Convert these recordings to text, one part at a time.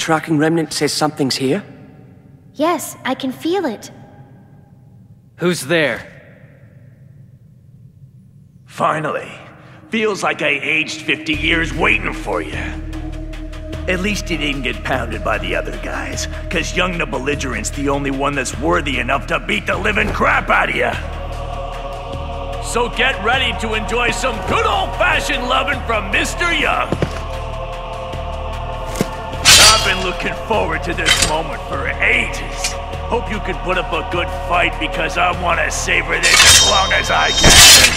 tracking remnant says something's here? Yes, I can feel it. Who's there? Finally. Feels like I aged 50 years waiting for you. At least he didn't get pounded by the other guys, cause young the belligerent's the only one that's worthy enough to beat the living crap out of you. So get ready to enjoy some good old-fashioned loving from Mr. Young. I've been looking forward to this moment for ages. Hope you can put up a good fight because I want to savor this as long as I can.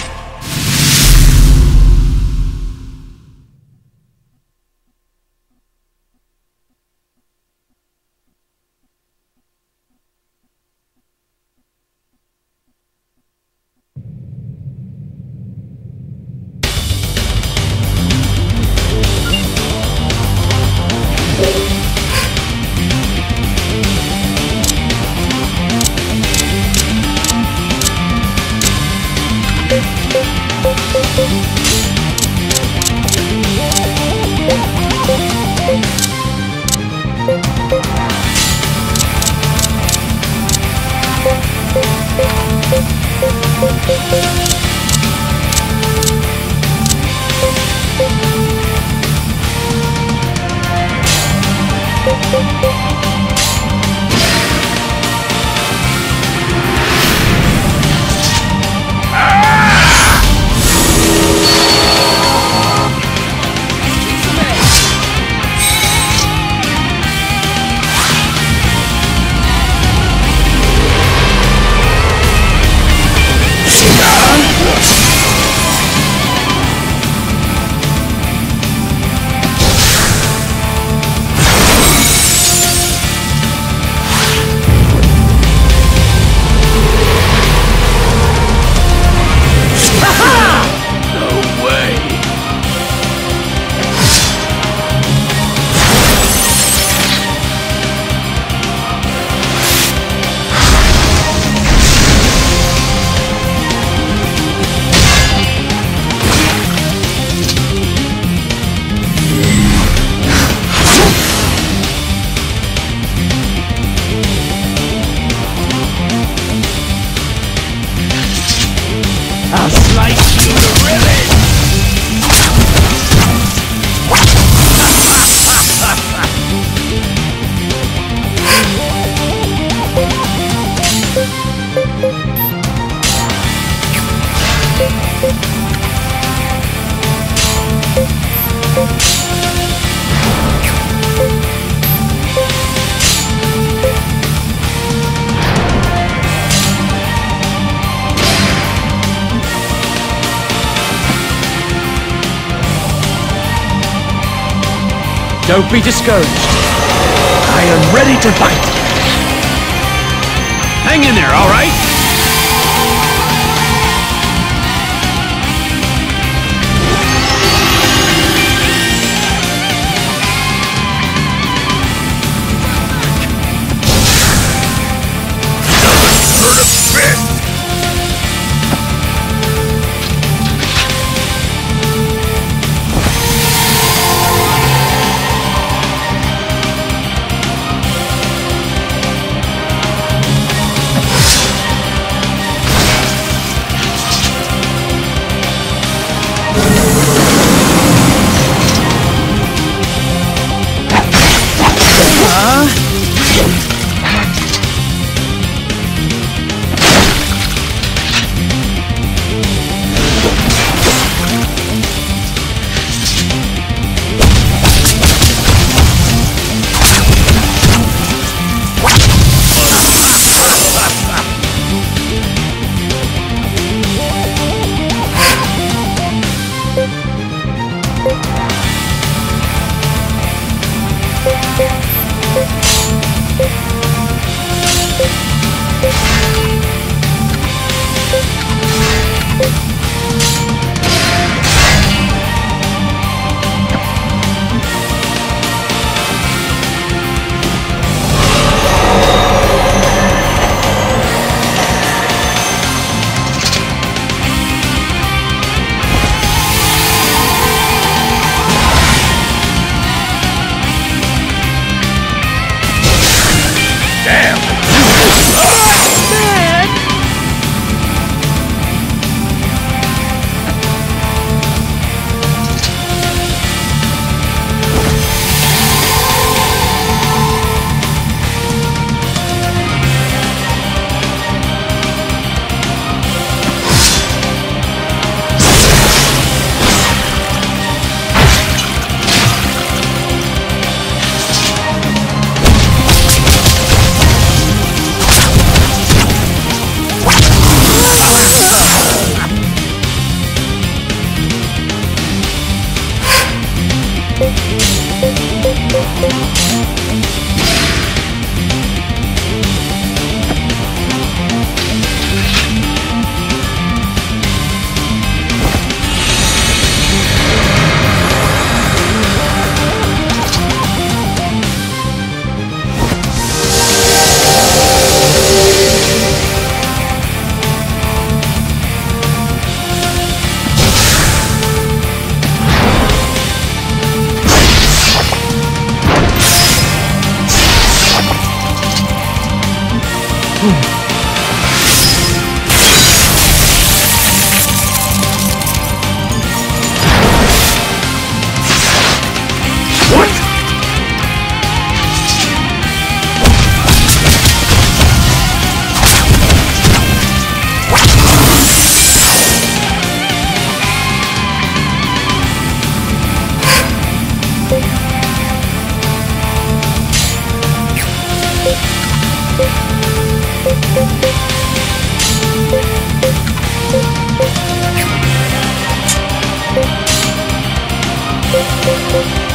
I'll slice you to ribbons! Don't be discouraged. I am ready to fight. Hang in there, all right? Remnant.